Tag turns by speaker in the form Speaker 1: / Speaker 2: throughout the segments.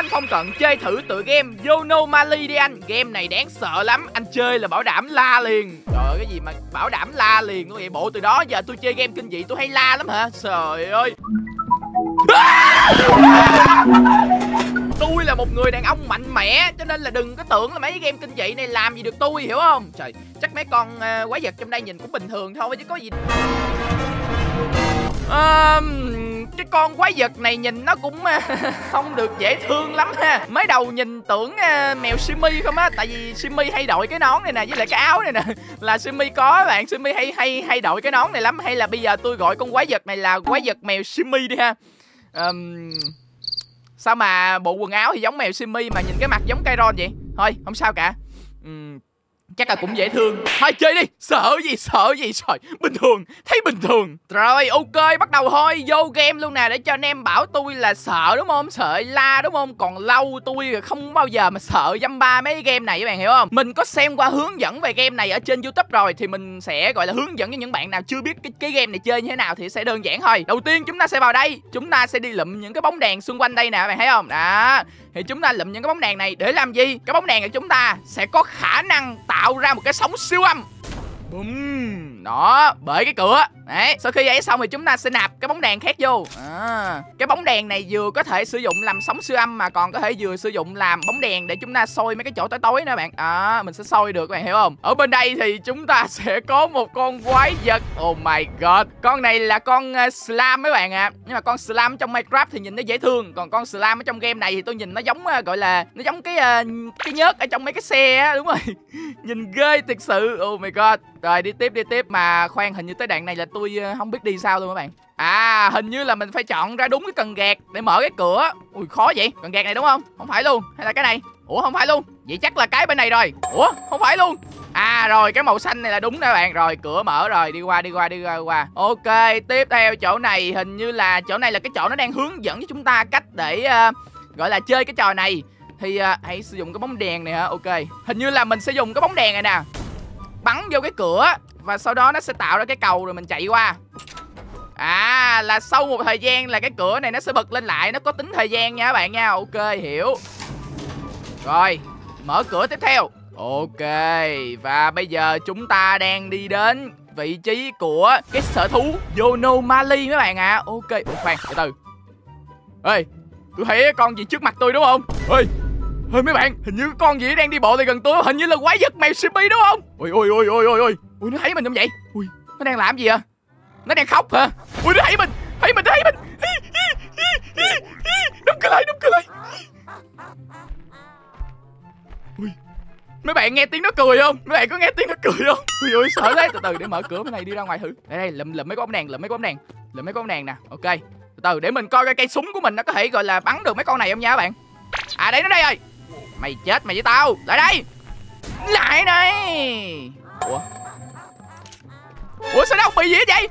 Speaker 1: anh không cần chơi thử tựa game Yonomali đi anh. Game này đáng sợ lắm, anh chơi là bảo đảm la liền. Trời ơi, cái gì mà bảo đảm la liền luôn vậy? Bộ từ đó giờ tôi chơi game kinh dị tôi hay la lắm hả? Trời ơi. Tôi là một người đàn ông mạnh mẽ, cho nên là đừng có tưởng là mấy game kinh dị này làm gì được tôi, hiểu không? Trời, chắc mấy con quái vật trong đây nhìn cũng bình thường thôi chứ có gì. Cái con quái vật này nhìn nó cũng không được dễ thương lắm ha. Mới đầu nhìn tưởng mèo Simi không á, tại vì Simi hay đội cái nón này nè với lại cái áo này nè là Simi có bạn. Simi hay đội cái nón này lắm. Hay là bây giờ tôi gọi con quái vật này là quái vật mèo Simi đi ha. Sao mà bộ quần áo thì giống mèo Simi mà nhìn cái mặt giống Kairon vậy? Thôi không sao cả. Chắc là cũng dễ thương. Thôi chơi đi. Sợ gì trời. Bình thường. Thấy bình thường. Rồi ok, bắt đầu thôi. Vô game luôn nè. Để cho anh em bảo tôi là sợ đúng không? Sợ la đúng không? Còn lâu tôi không bao giờ mà sợ dăm ba mấy game này, các bạn hiểu không? Mình có xem qua hướng dẫn về game này ở trên YouTube rồi, thì mình sẽ gọi là hướng dẫn cho những bạn nào chưa biết cái game này chơi như thế nào thì sẽ đơn giản thôi. Đầu tiên chúng ta sẽ vào đây. Chúng ta sẽ đi lụm những cái bóng đèn xung quanh đây nè, các bạn thấy không? Đó. Thì chúng ta lụm những cái bóng đèn này để làm gì? Cái bóng đèn của chúng ta sẽ có khả năng tạo ra một cái sóng siêu âm. Đó, bởi cái cửa. Đấy, sau khi ấy xong thì chúng ta sẽ nạp cái bóng đèn khác vô. Cái bóng đèn này vừa có thể sử dụng làm sóng siêu âm mà còn có thể vừa sử dụng làm bóng đèn để chúng ta soi mấy cái chỗ tối tối nữa bạn. Mình sẽ soi được, các bạn hiểu không? Ở bên đây thì chúng ta sẽ có một con quái vật. Oh my god. Con này là con slime mấy bạn ạ. Nhưng mà con slime trong Minecraft thì nhìn nó dễ thương, còn con slime ở trong game này thì tôi nhìn nó giống gọi là nó giống cái nhớt ở trong mấy cái xe á, đúng rồi. Nhìn ghê thật sự. Oh my god. Rồi đi tiếp mà khoan, hình như tới đoạn này là tôi không biết đi sao luôn các bạn. Hình như là mình phải chọn ra đúng cái cần gạt để mở cái cửa. Ui khó vậy. Cần gạt này đúng không? Không phải luôn. Hay là cái này? Ủa không phải luôn. Vậy chắc là cái bên này rồi. Ủa không phải luôn. Rồi cái màu xanh này là đúng đó bạn. Rồi cửa mở rồi, đi qua. Ok, tiếp theo chỗ này hình như là chỗ này là cái chỗ nó đang hướng dẫn cho chúng ta cách để gọi là chơi cái trò này. Thì hãy sử dụng cái bóng đèn này hả? Ok. Hình như là mình sẽ dùng cái bóng đèn này nè, bắn vô cái cửa và sau đó nó sẽ tạo ra cái cầu rồi mình chạy qua. Là sau một thời gian là cái cửa này nó sẽ bật lên lại, nó có tính thời gian nha các bạn nha. Ok, hiểu. Rồi, mở cửa tiếp theo. Ok, và bây giờ chúng ta đang đi đến vị trí của cái sở thú Yonomali mấy bạn ạ. Ok, khoan, từ từ. Ê, tôi thấy con gì trước mặt tôi đúng không? Ê, mấy bạn, hình như con gì đang đi bộ lại gần tôi. Hình như là quái vật mèo Simi đúng không? Ui, nó thấy mình không vậy? Ui, nó đang làm gì à? Nó đang khóc hả? Ui, nó thấy mình. Đóng cửa lại. Ui, mấy bạn nghe tiếng nó cười không? Mấy bạn có nghe tiếng nó cười không? Ui, sợ thế. Từ từ để mở cửa bên này đi ra ngoài thử. Đây, lụm mấy cái bóng đèn nè. Ok, từ từ để mình coi cái cây súng của mình nó có thể gọi là bắn được mấy con này không nha các bạn. Đây, nó đây rồi. Mày chết mày với tao. Lại đây. Lại đây. Ủa sao nó không bị gì vậy?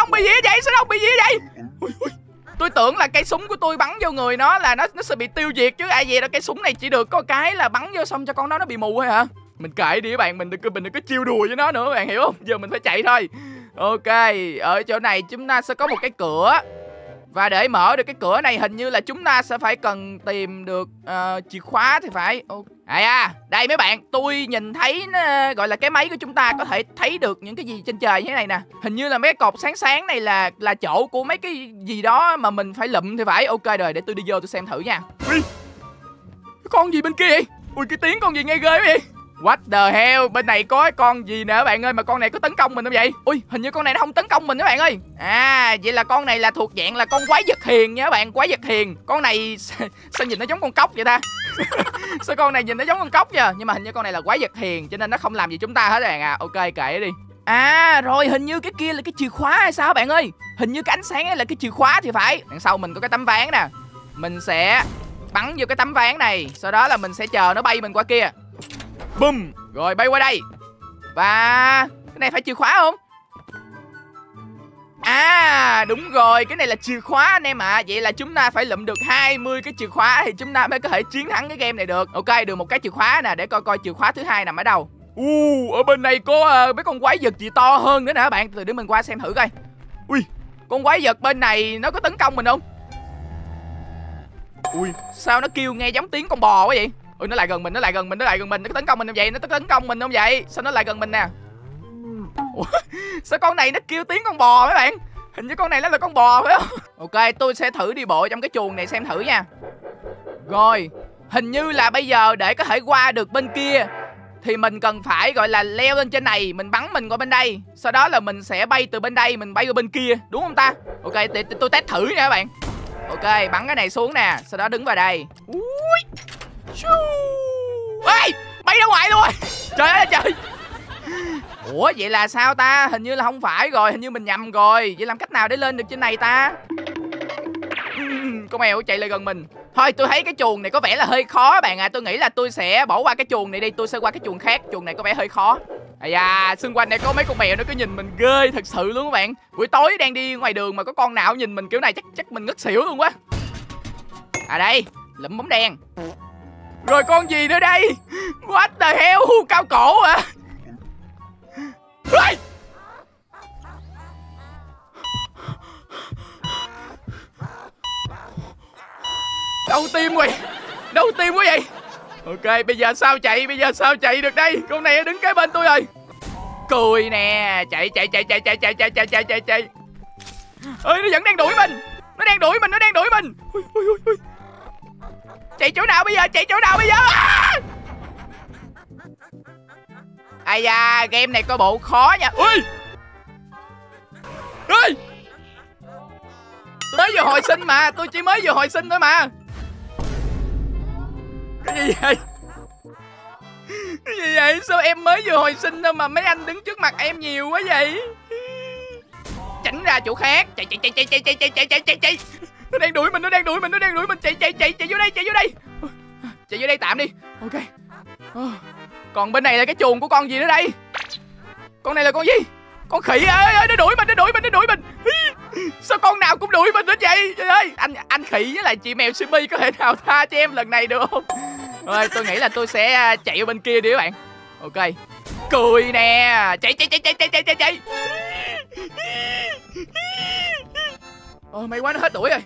Speaker 1: Ui. Tôi tưởng là cây súng của tôi bắn vô người nó là nó sẽ bị tiêu diệt chứ. Ai vậy đâu, cây súng này chỉ được có cái là bắn vô xong cho con nó bị mù thôi hả? Mình kệ đi các bạn, mình đừng có chiêu đùa với nó nữa, các bạn hiểu không? Giờ mình phải chạy thôi. Ok, ở chỗ này chúng ta sẽ có một cái cửa. Và để mở được cái cửa này hình như là chúng ta sẽ phải cần tìm được chìa khóa thì phải. Đây mấy bạn, tôi nhìn thấy nó, gọi là cái máy của chúng ta có thể thấy được những cái gì trên trời như thế này nè. Hình như là mấy cái cột sáng này là chỗ của mấy cái gì đó mà mình phải lụm thì phải. Ok rồi, để tôi đi vô tôi xem thử nha. Ui, con gì bên kia vậy? Ui, cái tiếng con gì nghe ghê quá vậy? What the hell, bên này có con gì nè các bạn ơi, mà con này có tấn công mình không vậy? Ui, hình như con này nó không tấn công mình các bạn ơi. Vậy là con này là thuộc dạng là con quái vật hiền nha các bạn, quái vật hiền. Con này sao nhìn nó giống con cóc vậy ta? Sao con này nhìn nó giống con cóc nha? Nhưng mà hình như con này là quái vật hiền cho nên nó không làm gì chúng ta hết các bạn à. Ok, kệ đi. Rồi hình như cái kia là cái chìa khóa hay sao các bạn ơi? Hình như cái ánh sáng ấy là cái chìa khóa thì phải. Đằng sau mình có cái tấm ván nè. Mình sẽ bắn vô cái tấm ván này, sau đó là mình sẽ chờ nó bay mình qua kia. Bum, rồi bay qua đây. Và cái này phải chìa khóa không? Đúng rồi, cái này là chìa khóa anh em ạ. Vậy là chúng ta phải lụm được 20 cái chìa khóa thì chúng ta mới có thể chiến thắng cái game này được. Ok, được một cái chìa khóa nè, để coi chìa khóa thứ hai nằm ở đâu. Ở bên này có mấy con quái vật gì to hơn nữa nè các bạn. Từ để mình qua xem thử coi. Ui, con quái vật bên này nó có tấn công mình không? Ui, sao nó kêu nghe giống tiếng con bò quá vậy? Ui, nó lại gần mình, nó lại gần mình, nó lại gần mình. Nó có tấn công mình không vậy? Nó có tấn công mình không vậy? Sao nó lại gần mình nè? Ủa, sao con này nó kêu tiếng con bò mấy bạn? Hình như con này nó là con bò phải không? Ok, tôi sẽ thử đi bộ trong cái chuồng này xem thử nha. Rồi, hình như là bây giờ để có thể qua được bên kia thì mình cần phải gọi là leo lên trên này, mình bắn mình qua bên đây. Sau đó là mình sẽ bay từ bên đây, mình bay qua bên kia, đúng không ta? Ok, để tôi test thử nha các bạn. Ok, bắn cái này xuống nè, sau đó đứng vào đây. Ui. Ê, bay ra ngoài luôn rồi. Trời ơi trời. Ủa vậy là sao ta? Hình như là không phải rồi, hình như mình nhầm rồi. Vậy làm cách nào để lên được trên này ta? Con mèo chạy lại gần mình. Thôi tôi thấy cái chuồng này có vẻ là hơi khó bạn ạ. Tôi nghĩ là tôi sẽ bỏ qua cái chuồng này đi. Tôi sẽ qua cái chuồng khác. Chuồng này có vẻ hơi khó. À, xung quanh này có mấy con mèo nó cứ nhìn mình ghê thật sự luôn các bạn. Buổi tối đang đi ngoài đường mà có con nào nhìn mình kiểu này chắc mình ngất xỉu luôn quá. À đây, lụm bóng đèn. Rồi con gì nữa đây? What the hell, cao cổ à? Đau tim rồi. Đau tim quá vậy. Ok, bây giờ sao chạy? Bây giờ sao chạy được đây? Con này đứng kế bên tôi rồi. Cười nè. Chạy. Ơi, nó vẫn đang đuổi mình. Nó đang đuổi mình. Ui. Chạy chỗ nào bây giờ? Ai da, game này coi bộ khó nha. Ui. Ui. Tôi mới vừa hồi sinh mà. Tôi chỉ mới vừa hồi sinh thôi mà. Cái gì vậy? Cái gì vậy? Sao em mới vừa hồi sinh thôi mà mấy anh đứng trước mặt em nhiều quá vậy? Tránh ra chỗ khác. Chạy. Nó đang đuổi mình. Chạy vô đây. Chạy vô đây tạm đi. Ok. Còn bên này là cái chuồng của con gì nữa đây? Con này là con gì? Con khỉ ơi, nó đuổi mình. Sao con nào cũng đuổi mình hết vậy? Trời ơi, anh khỉ với lại chị mèo Simi có thể nào tha cho em lần này được không? Rồi, tôi nghĩ là tôi sẽ chạy ở bên kia đi các bạn. Ok. Cười nè. Chạy. May quá nó hết đuổi rồi.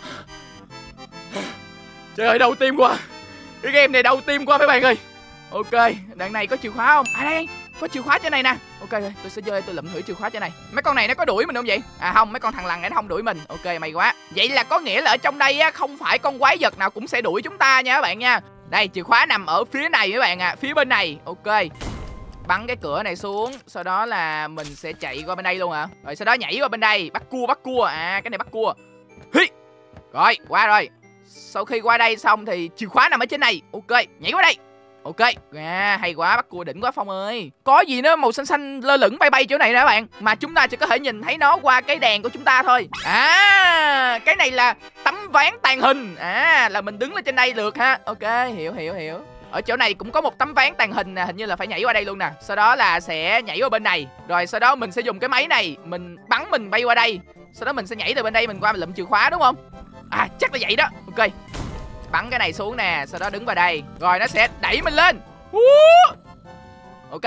Speaker 1: Trời ơi, đau tim quá. Cái game này đau tim quá mấy bạn ơi. Ok, đoạn này có chìa khóa không? À đây, có chìa khóa trên này nè. Ok rồi, tôi sẽ vô đây tôi lụm thử chìa khóa trên này. Mấy con này nó có đuổi mình không vậy? À không, mấy con thằng lằn này nó không đuổi mình. Ok, may quá. Vậy là có nghĩa là ở trong đây á, không phải con quái vật nào cũng sẽ đuổi chúng ta nha các bạn nha. Đây, chìa khóa nằm ở phía này các bạn ạ, phía bên này. Ok. Bắn cái cửa này xuống, sau đó là mình sẽ chạy qua bên đây luôn hả? Rồi sau đó nhảy qua bên đây, bắt cua. À, cái này bắt cua. Hi. Rồi, qua rồi. Sau khi qua đây xong thì chìa khóa nằm ở trên này. Ok, nhảy qua đây. Ok, hay quá, bắt cua đỉnh quá Phong ơi. Có gì nó màu xanh lơ lửng bay chỗ này nè các bạn. Mà chúng ta chỉ có thể nhìn thấy nó qua cái đèn của chúng ta thôi. À, cái này là tấm ván tàng hình. À, là mình đứng lên trên đây được ha. Ok, hiểu. Ở chỗ này cũng có một tấm ván tàng hình nè, hình như là phải nhảy qua đây luôn nè. Sau đó là sẽ nhảy qua bên này. Rồi sau đó mình sẽ dùng cái máy này, mình bắn mình bay qua đây. Sau đó mình sẽ nhảy từ bên đây mình qua mình lụm chìa khóa đúng không? À, chắc là vậy đó. Ok. Bắn cái này xuống nè, sau đó đứng vào đây. Rồi nó sẽ đẩy mình lên. Ok.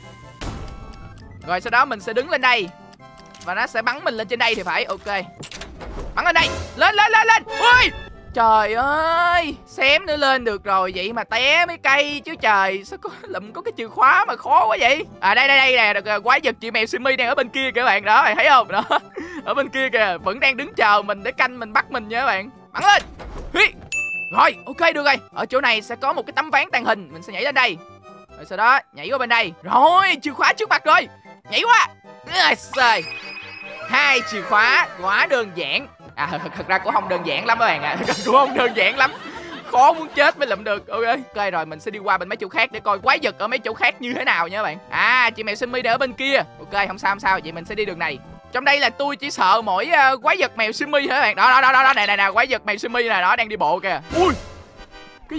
Speaker 1: Rồi sau đó mình sẽ đứng lên đây. Và nó sẽ bắn mình lên trên đây thì phải. Ok. Bắn lên đây. Lên. Ui. Trời ơi. Xém nữa lên được rồi. Vậy mà té mấy cây chứ trời. Sao có cái chìa khóa mà khó quá vậy? À đây nè. Quái vật chị mèo Simi đang ở bên kia kìa các bạn. Đó, thấy không? Đó. Ở bên kia kìa. Vẫn đang đứng chờ mình để canh mình bắt mình nha các bạn. Bắn lên. Rồi, ok được rồi. Ở chỗ này sẽ có một cái tấm ván tàng hình. Mình sẽ nhảy lên đây. Rồi sau đó nhảy qua bên đây. Rồi, chìa khóa trước mặt rồi. Nhảy qua. Rồi. 2 chìa khóa. Quá đơn giản. À, thật ra cũng không đơn giản lắm các bạn ạ. Cũng không đơn giản lắm. Khó muốn chết mới lụm được. Ok, rồi mình sẽ đi qua bên mấy chỗ khác để coi quái vật ở mấy chỗ khác như thế nào nha các bạn. À, chị mèo Simi đang ở bên kia. Ok, không sao. Vậy mình sẽ đi đường này. Trong đây là tôi chỉ sợ mỗi quái vật mèo Simi hả các bạn. Đó nè, quái vật mèo Simi nè, đó đang đi bộ kìa. Ui. Cái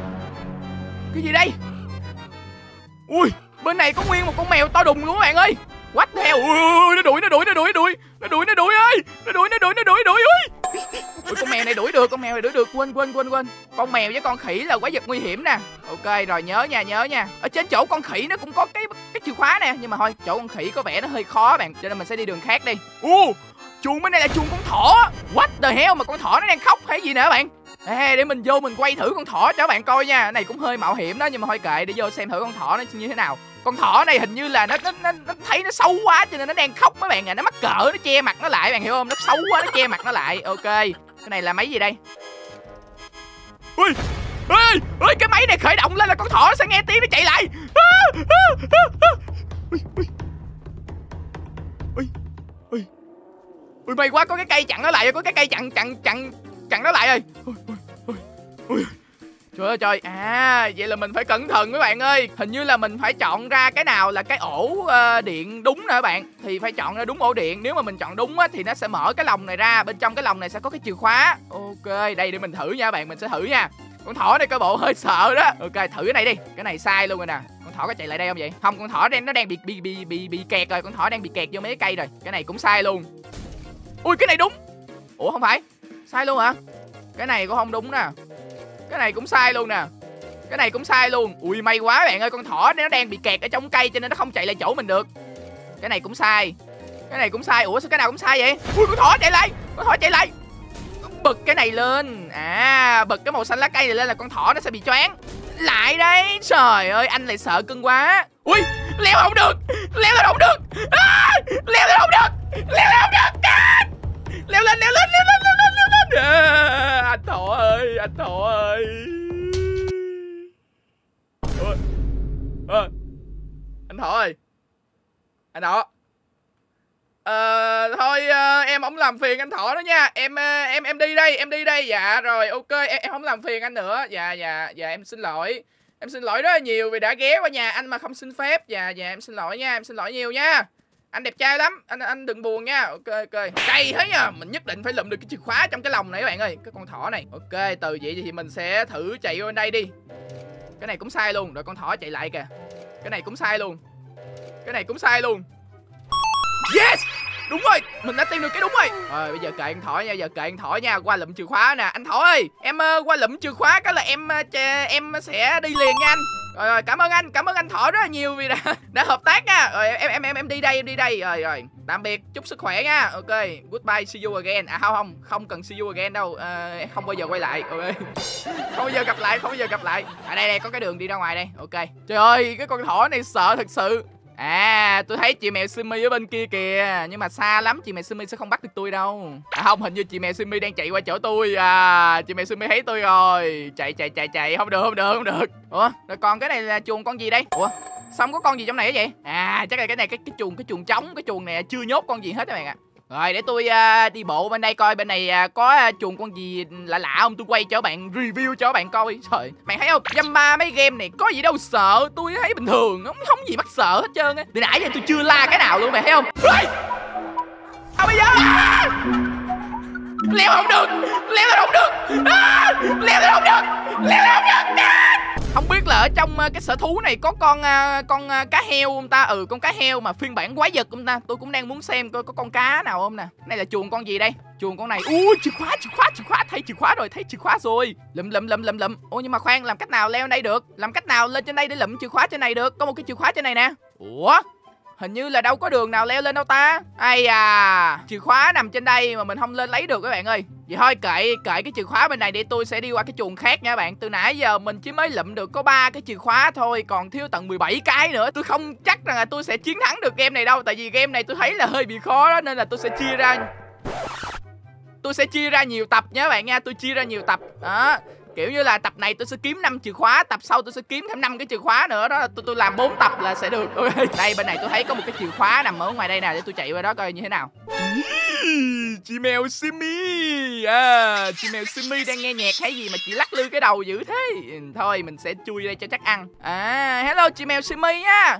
Speaker 1: gì đây? Ui, bên này có nguyên một con mèo to đùng luôn các bạn ơi. What the hell? Ui, nó đuổi ơi. Ui, con mèo này đuổi được, quên. Con mèo với con khỉ là quái vật nguy hiểm nè. Ok, rồi nhớ nha. Ở trên chỗ con khỉ nó cũng có cái chìa khóa nè, nhưng mà thôi, chỗ con khỉ có vẻ nó hơi khó bạn, cho nên mình sẽ đi đường khác đi. Chuồng bên này là chuồng con thỏ. What the hell mà con thỏ nó đang khóc hay gì nè các bạn? Ê, để mình vô mình quay thử con thỏ cho các bạn coi nha. Cái này cũng hơi mạo hiểm đó, nhưng mà thôi kệ, để vô xem thử con thỏ nó như thế nào. Con thỏ này hình như là nó thấy nó xấu quá cho nên nó đang khóc mấy bạn à. Nó mắc cỡ, nó che mặt nó lại, bạn hiểu không? Nó xấu quá, nó che mặt nó lại. Ok, cái này là máy gì đây? Ui, ui, cái máy này khởi động lên là con thỏ sẽ nghe tiếng nó chạy lại. Ui, may quá, có cái cây chặn nó lại, có cái cây chặn nó lại rồi. Trời ơi trời, vậy là mình phải cẩn thận các bạn ơi. Hình như là mình phải chọn ra cái nào là cái ổ điện đúng nè các bạn. Thì phải chọn ra đúng ổ điện. Nếu mà mình chọn đúng á, thì nó sẽ mở cái lồng này ra. Bên trong cái lồng này sẽ có cái chìa khóa. Ok, đây để mình thử nha các bạn, mình sẽ thử nha. Con thỏ này coi bộ hơi sợ đó. Ok, thử cái này đi. Cái này sai luôn rồi nè. Con thỏ có chạy lại đây không vậy? Không, con thỏ nó đang bị kẹt rồi. Con thỏ đang bị kẹt vô mấy cái cây rồi. Cái này cũng sai luôn. Ui, cái này đúng. Ủa không phải, sai luôn hả? Cái này cũng không đúng nè. Cái này cũng sai luôn nè. Cái này cũng sai luôn. Ui, may quá bạn ơi, con thỏ nó đang bị kẹt ở trong cây cho nên nó không chạy lại chỗ mình được. Cái này cũng sai. Cái này cũng sai. Ủa sao cái nào cũng sai vậy? Ui, con thỏ chạy lại. Con thỏ chạy lại. Bật cái này lên. Bật cái màu xanh lá cây này lên là con thỏ nó sẽ bị choáng. Lại đấy. Trời ơi, anh lại sợ cưng quá. Ui, leo không được. Leo lên không được. Leo lên không được. Leo lên không được. Leo lên. Anh thỏ ơi, anh thỏ ơi. Anh thỏ ơi. Anh thỏ. Thôi em không làm phiền anh thỏ đó nha. Em đi đây, em đi đây. Dạ rồi, ok, em không làm phiền anh nữa. Dạ em xin lỗi. Em xin lỗi rất là nhiều vì đã ghé qua nhà anh mà không xin phép. Dạ em xin lỗi nha, em xin lỗi nhiều nha. Anh đẹp trai lắm, anh đừng buồn nha. Ok. Cay thế nha, mình nhất định phải lụm được cái chìa khóa trong cái lồng này các bạn ơi, cái con thỏ này. Ok, từ vậy thì mình sẽ thử chạy vô bên đây đi. Cái này cũng sai luôn, rồi con thỏ chạy lại kìa. Cái này cũng sai luôn. Cái này cũng sai luôn. Yes! Đúng rồi, mình đã tìm được cái đúng rồi. Rồi bây giờ kệ con thỏ nha, qua lụm chìa khóa nè. Anh thỏ ơi, em qua lụm chìa khóa cái là em sẽ đi liền nha anh. Rồi, cảm ơn anh thỏ rất là nhiều vì đã hợp tác nha. Rồi em đi đây, Rồi, tạm biệt, chúc sức khỏe nha. Ok, goodbye, see you again. Không cần see you again đâu. Không bao giờ quay lại. Ok. Không bao giờ gặp lại. Đây có cái đường đi ra ngoài đây. Ok. Trời ơi, cái con thỏ này sợ thật sự. Tôi thấy chị mèo Simmy ở bên kia kìa. Nhưng mà xa lắm, chị mèo Simmy sẽ không bắt được tôi đâu. Không, hình như chị mèo Simmy đang chạy qua chỗ tôi. Chị mèo Simmy thấy tôi rồi. Chạy. Không được. Ủa, rồi còn cái này là chuồng con gì đây? Ủa, xong có con gì trong này vậy? Chắc là cái này cái chuồng trống. Cái chuồng này chưa nhốt con gì hết các bạn ạ. Rồi để tôi đi bộ bên đây coi bên này có chuồng con gì lạ không, tôi quay cho bạn review cho bạn coi. Trời, bạn thấy không, dăm ba mấy game này có gì đâu sợ, tôi thấy bình thường, không gì mắc sợ hết trơn á. Từ nãy giờ tôi chưa la cái nào luôn, mày thấy không? Bây giờ leo không được. Không biết là ở trong cái sở thú này có con cá heo không ta? Con cá heo mà phiên bản quái vật không ta? Tôi cũng đang muốn xem coi có con cá nào không nè. Này là chuồng con gì đây? Chuồng con này. Chìa khóa, thấy chìa khóa rồi. Lụm. Nhưng mà khoan, làm cách nào leo đây được? Làm cách nào lên trên đây để lụm chìa khóa trên này được? Có một cái chìa khóa trên này nè. Ủa? Hình như là đâu có đường nào leo lên đâu ta. Chìa khóa nằm trên đây mà mình không lên lấy được các bạn ơi. Vậy thôi kệ cái chìa khóa bên này để tôi sẽ đi qua cái chuồng khác nha các bạn. Từ nãy giờ mình chỉ mới lụm được có 3 cái chìa khóa thôi, còn thiếu tận 17 cái nữa. Tôi không chắc rằng là tôi sẽ chiến thắng được game này đâu, tại vì game này tôi thấy là hơi bị khó đó, nên là tôi sẽ chia ra nhiều tập nha các bạn nha. Tôi chia ra nhiều tập đó. Kiểu như là tập này tôi sẽ kiếm 5 chìa khóa, tập sau tôi sẽ kiếm thêm 5 cái chìa khóa nữa đó. Tôi làm 4 tập là sẽ được. Okay. Đây bên này tôi thấy có một cái chìa khóa nằm ở ngoài đây nè, để tôi chạy qua đó coi như thế nào. Chị mèo Simmy. Chị mèo Simmy đang nghe nhạc hay gì mà chị lắc lư cái đầu dữ thế. Thôi mình sẽ chui đây cho chắc ăn. Hello chị mèo Simmy nha.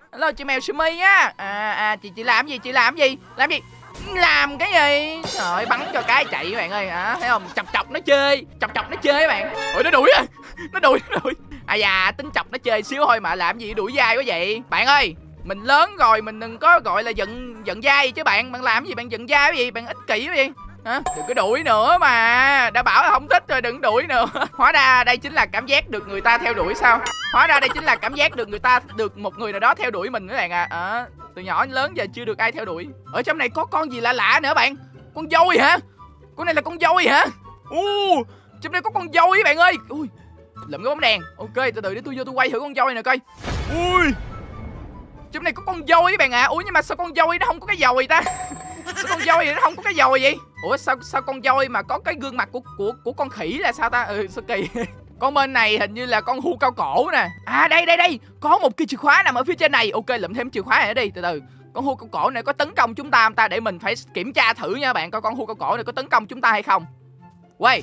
Speaker 1: Chị làm gì? Làm cái gì? Trời, bắn cho cái chạy các bạn ơi. Thấy không? Chọc nó chơi các bạn. Ôi nó đuổi rồi. Nó đuổi. Tính chọc nó chơi xíu thôi mà làm gì đuổi dai quá vậy? Bạn ơi, mình lớn rồi mình đừng có gọi là giận dai chứ bạn. Bạn làm gì bạn giận dai cái gì? Bạn ích kỷ cái gì? Đừng có đuổi nữa mà. Đã bảo là không thích rồi, đừng đuổi nữa. Hóa ra đây chính là cảm giác được người ta theo đuổi sao? Hóa ra đây chính là cảm giác được một người nào đó theo đuổi mình các bạn ạ. Từ nhỏ đến lớn giờ chưa được ai theo đuổi. Ở trong này có con gì lạ nữa bạn? Con dôi hả? Con này là con dôi hả? Trong đây có con voi bạn ơi. Ui, lượm cái bóng đèn. Ok, từ từ để tôi vô tôi quay thử con voi này coi. Ui, trong này có con voi bạn ạ. Ủa nhưng mà sao con voi nó không có cái dòi ta? Sao con voi nó không có cái dòi vậy? Ủa sao con voi mà có cái gương mặt của con khỉ là sao ta? Sao kỳ. Con bên này hình như là con hươu cao cổ nè. À đây, có một cái chìa khóa nằm ở phía trên này. Ok, lượm thêm chìa khóa này đi. Từ từ. Con hươu cao cổ này có tấn công chúng ta không ta? Để mình phải kiểm tra thử nha bạn, coi con hươu cao cổ này có tấn công chúng ta hay không. Quay.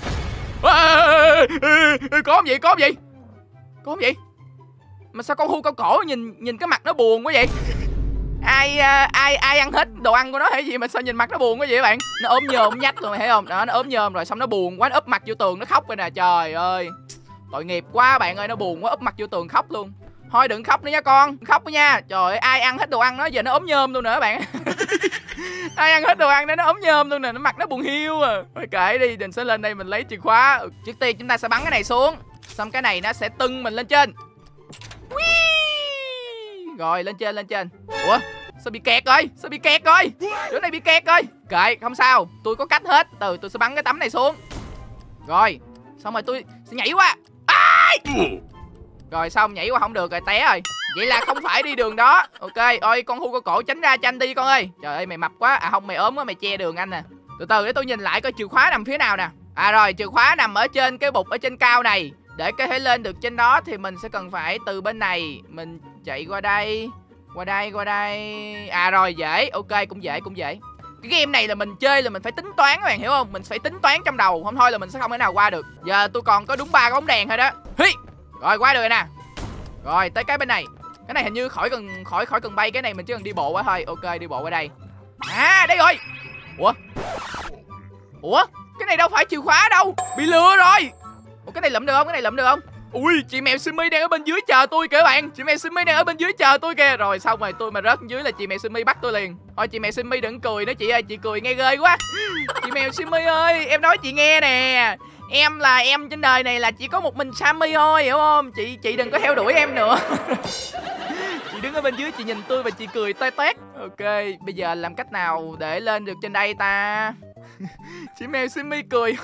Speaker 1: Có gì? Có gì? Mà sao con hươu cao cổ nhìn cái mặt nó buồn quá vậy? Ai ăn hết đồ ăn của nó hay gì mà sao nhìn mặt nó buồn quá vậy bạn? Nó ốm nhôm nhách rồi mày thấy không? Đó, nó ốm nhôm rồi xong nó buồn quá, nó úp mặt vô tường nó khóc rồi nè. Trời ơi, tội nghiệp quá bạn ơi, nó buồn quá úp mặt vô tường khóc luôn. Thôi đừng khóc nữa nha con, khóc nha. Trời ơi, ai ăn hết đồ ăn nó giờ nó ốm nhôm luôn nữa bạn. Ai ăn hết đồ ăn nó ốm nhôm luôn nè, nó mặt nó buồn hiu à. Thôi kệ đi, mình sẽ lên đây mình lấy chìa khóa. Trước tiên chúng ta sẽ bắn cái này xuống, xong cái này nó sẽ tưng mình lên trên. Rồi lên trên. Ủa sao bị kẹt rồi? Chỗ này bị kẹt rồi. Kệ không sao, tôi có cách hết. Từ tôi sẽ bắn cái tấm này xuống. Rồi xong rồi tôi sẽ nhảy qua. Rồi xong nhảy qua không được rồi, té rồi. Vậy là không phải đi đường đó. Ok, ôi con hươu cao cổ tránh ra cho anh đi con ơi. Trời ơi mày mập quá. À không, mày ốm quá, mày che đường anh nè. Từ từ để tôi nhìn lại coi chìa khóa nằm phía nào nè. À rồi, chìa khóa nằm ở trên cái bục ở trên cao này. Để có thể lên được trên đó thì mình sẽ cần phải từ bên này mình chạy qua đây. Qua đây. À rồi, dễ. Ok, cũng dễ. Cái game này là mình chơi là mình phải tính toán các bạn hiểu không? Mình phải tính toán trong đầu, không thôi là mình sẽ không thể nào qua được. Giờ tôi còn có đúng 3 cái bóng đèn thôi đó. Rồi qua được rồi nè. Rồi tới cái bên này. Cái này hình như khỏi cần bay, cái này mình chỉ cần đi bộ qua thôi. Ok, đi bộ qua đây. À đây rồi. Ủa cái này đâu phải chìa khóa đâu, bị lừa rồi. Ủa cái này lượm được không? Ui, chị mèo Simmy đang ở bên dưới chờ tôi kìa bạn. Chị mèo Simmy đang ở bên dưới chờ tôi kìa. Rồi xong rồi tôi mà rớt dưới là chị mèo Simmy bắt tôi liền. Thôi chị mèo Simmy đừng cười nữa chị ơi, chị cười nghe ghê quá. Chị mèo Simmy ơi, em nói chị nghe nè. Em trên đời này là chỉ có một mình Sammy thôi, hiểu không? Chị đừng có theo đuổi em nữa. Chị đứng ở bên dưới chị nhìn tôi và chị cười toe toét. Ok, bây giờ làm cách nào để lên được trên đây ta? Chị mèo Simmy cười.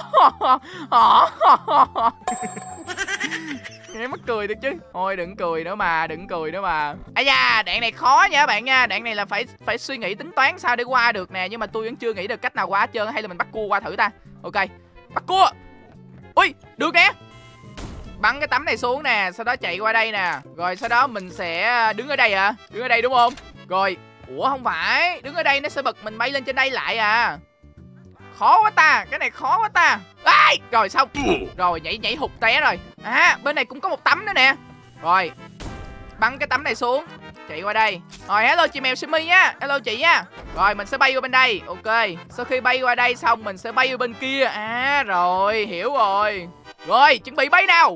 Speaker 1: Nghe mắc cười được chứ. Thôi đừng cười nữa mà. Ây da, đoạn này khó nha các bạn nha. Đoạn này là phải suy nghĩ tính toán sao để qua được nè. Nhưng mà tôi vẫn chưa nghĩ được cách nào qua hết trơn. Hay là mình bắt cua qua thử ta. Ok, bắt cua. Ui, được nè. Bắn cái tấm này xuống nè, sau đó chạy qua đây nè. Rồi sau đó mình sẽ đứng ở đây à. Đứng ở đây đúng không? Rồi, ủa không phải, đứng ở đây nó sẽ bật mình bay lên trên đây lại à. Khó quá ta, cái này khó quá ta. Rồi xong. Rồi nhảy hụt té rồi. À bên này cũng có một tấm nữa nè. Rồi bắn cái tấm này xuống, chạy qua đây. Rồi hello chị mèo Simmy nhá. Hello chị nha. Rồi mình sẽ bay qua bên đây. Ok, sau khi bay qua đây xong mình sẽ bay qua bên kia. À rồi, hiểu rồi. Rồi chuẩn bị bay nào.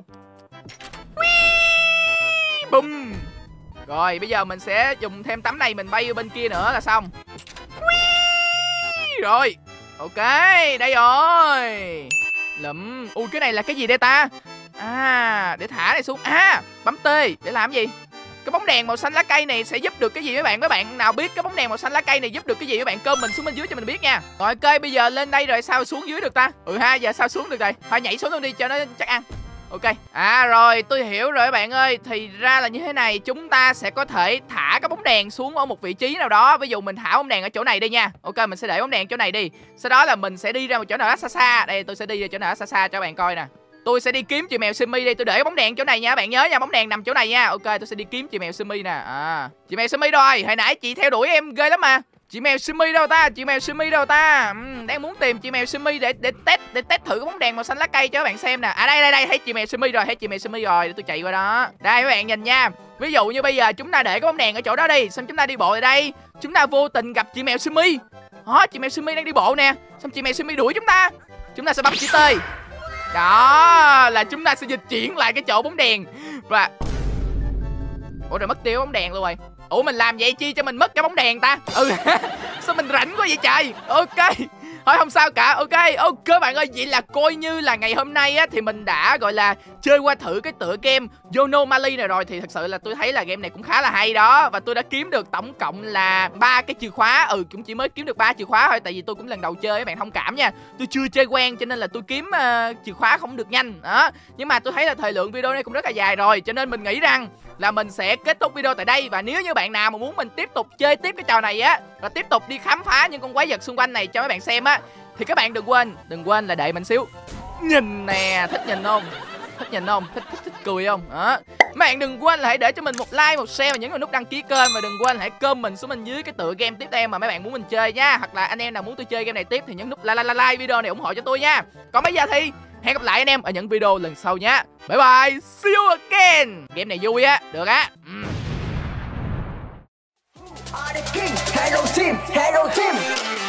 Speaker 1: Bum. Rồi bây giờ mình sẽ dùng thêm tấm này mình bay qua bên kia nữa là xong. Rồi ok, đây rồi. Lụm. Ui cái này là cái gì đây ta? À để thả này xuống. À bấm T để làm gì? Cái bóng đèn màu xanh lá cây này sẽ giúp được cái gì mấy bạn? Mấy bạn nào biết cái bóng đèn màu xanh lá cây này giúp được cái gì mấy bạn? Comment xuống bên dưới cho mình biết nha. Rồi ok, bây giờ lên đây rồi sao xuống dưới được ta? Giờ sao xuống được rồi? Thôi nhảy xuống luôn đi cho nó chắc ăn. Ok. À rồi, tôi hiểu rồi các bạn ơi. Thì ra là như thế này, chúng ta sẽ có thể thả cái bóng đèn xuống ở một vị trí nào đó. Ví dụ mình thả bóng đèn ở chỗ này đi nha. Ok, mình sẽ để bóng đèn chỗ này đi. Sau đó là mình sẽ đi ra một chỗ nào đó xa xa. Đây, tôi sẽ đi ra chỗ nào đó xa xa cho các bạn coi nè. Tôi sẽ đi kiếm chị mèo Simmy đi. Tôi để bóng đèn chỗ này nha, các bạn nhớ nha. Bóng đèn nằm chỗ này nha. Ok, tôi sẽ đi kiếm chị mèo Simmy nè. À, chị mèo Simmy rồi. Hồi nãy chị theo đuổi em ghê lắm mà. Chị mèo Simmy đâu ta? Đang muốn tìm chị mèo Simmy để test thử cái bóng đèn màu xanh lá cây cho các bạn xem nè. À đây, thấy chị mèo Simmy rồi, để tôi chạy qua đó. Đây các bạn nhìn nha. Ví dụ như bây giờ chúng ta để cái bóng đèn ở chỗ đó đi, xong chúng ta đi bộ ở đây, chúng ta vô tình gặp chị mèo Simmy. Chị mèo Simmy đang đi bộ nè, xong chị mèo Simmy đuổi chúng ta sẽ bấm chữ T. Đó là chúng ta sẽ dịch chuyển lại cái chỗ bóng đèn. Và ủa rồi mất tiêu bóng đèn luôn rồi. Ủa mình làm vậy chi cho mình mất cái bóng đèn ta? Sao mình rảnh quá vậy trời. Ok, Thôi không sao cả. Ok bạn ơi, vậy là coi như là ngày hôm nay á thì mình đã gọi là chơi qua thử cái tựa game Yonomali này rồi. Thì thật sự là tôi thấy là game này cũng khá là hay đó. Và tôi đã kiếm được tổng cộng là 3 cái chìa khóa. Cũng chỉ mới kiếm được 3 chìa khóa thôi. Tại vì tôi cũng lần đầu chơi, các bạn thông cảm nha. Tôi chưa chơi quen cho nên là tôi kiếm chìa khóa không được nhanh đó. Nhưng mà tôi thấy là thời lượng video này cũng rất là dài rồi, cho nên mình nghĩ rằng là mình sẽ kết thúc video tại đây. Và nếu như bạn nào mà muốn mình tiếp tục chơi tiếp cái trò này á, và tiếp tục đi khám phá những con quái vật xung quanh này cho mấy bạn xem á, thì các bạn đừng quên là đợi mình xíu. Nhìn nè, thích nhìn không? Thích cười không? Đó. Mấy bạn đừng quên là hãy để cho mình một like, một share và nhấn vào nút đăng ký kênh. Và đừng quên là hãy comment xuống bên dưới cái tựa game tiếp theo mà mấy bạn muốn mình chơi nha. Hoặc là anh em nào muốn tôi chơi game này tiếp thì nhấn nút like video này ủng hộ cho tôi nha. Còn bây giờ thì hẹn gặp lại anh em ở những video lần sau nhé. Bye bye, see you again. Game này vui á, được á.
Speaker 2: Hello team, hello team.